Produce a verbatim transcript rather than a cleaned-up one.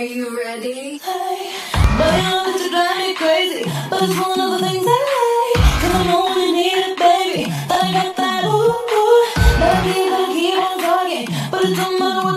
Are you ready? Hey, but you know that you drive me crazy. But it's one of the things I like. Cause I know when you need it, baby. I got that ooh, ooh. That beat gonna keep on talking. But it don't matter what